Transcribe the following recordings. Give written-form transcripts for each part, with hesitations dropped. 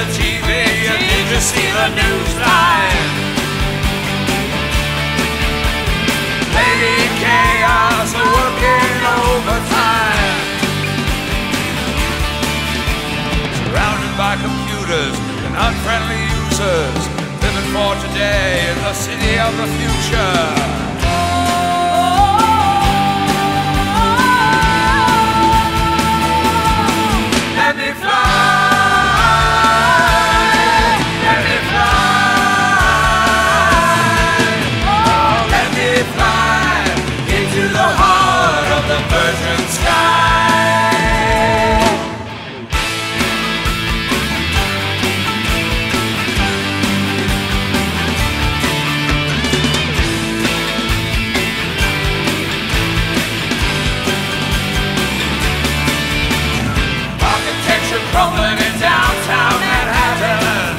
the TV and did you see the newsline? Lady Chaos working overtime, surrounded by computers and unfriendly users, living for today in the city of the future. Let me fly, let me fly, oh, let me fly into the heart of the virgin sky. Crumbling in downtown Manhattan,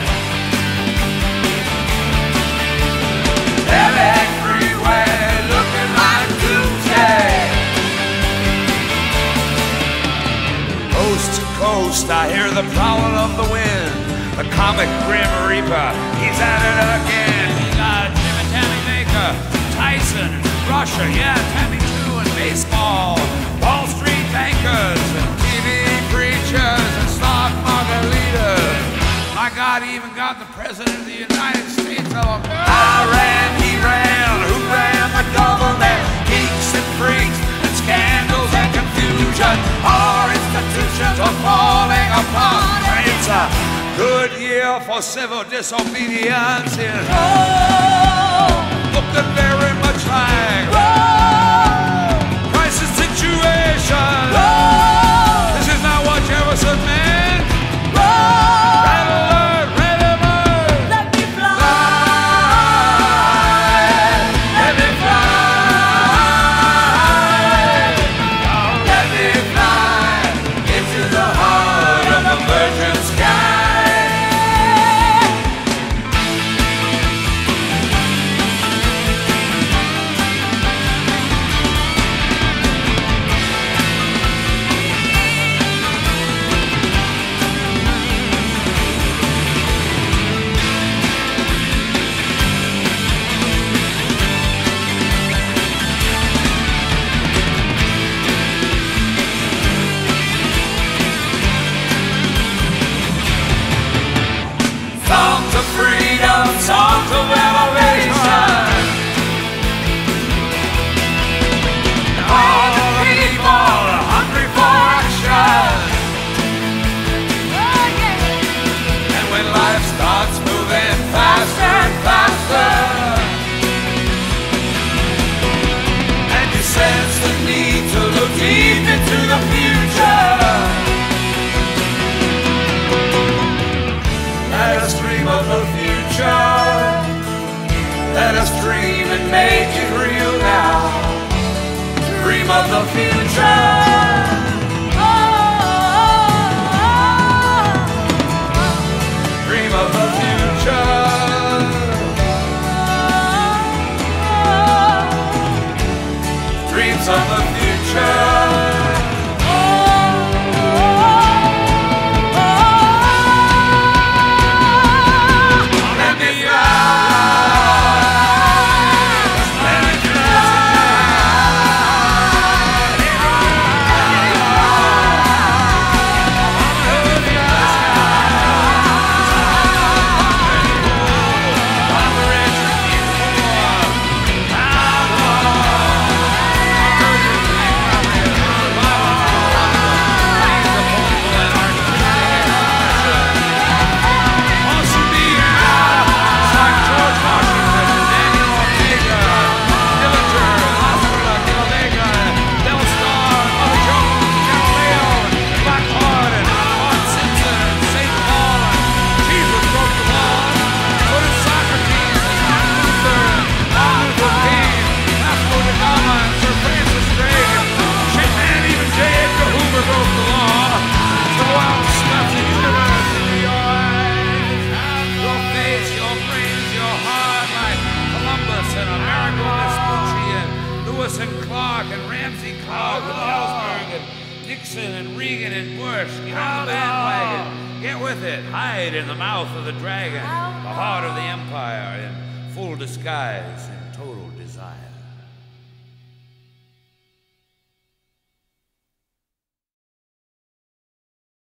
LA freeway looking like doomsday. Coast to coast I hear the prowling of the wind, the comic Grim Reaper, he's at it again. He got Jim and Tammy Baker, Tyson, Russia, yeah, Tammy too, and baseball, Wall Street bankers, and TV preachers, and stock market leaders. My God, he even got the President of the United States of America. I ran, he ran, who ran the government? Geeks and freaks and scandals and confusion. Our institutions are falling apart. It's a good year for civil disobedience in looking very much like crisis situation. This is not what Jefferson meant. Red alert, red alert. Let me fly, Let me fly, oh, let me fly into the heart of the virgin sky. Songs of freedom, songs of elevation. All the people hungry for action. And when life starts moving faster and faster, and you sense the need to look deep into the future, let us dream of the future. Let us dream and make it real now. Dream of the future. Dream of the future. Dreams of the future. Clark and Ramsey Clark and Ellsberg and Nixon and Reagan and Bush. Get on the bandwagon. Get with it. Hide in the mouth of the dragon, the heart of the empire, in full disguise, in total desire.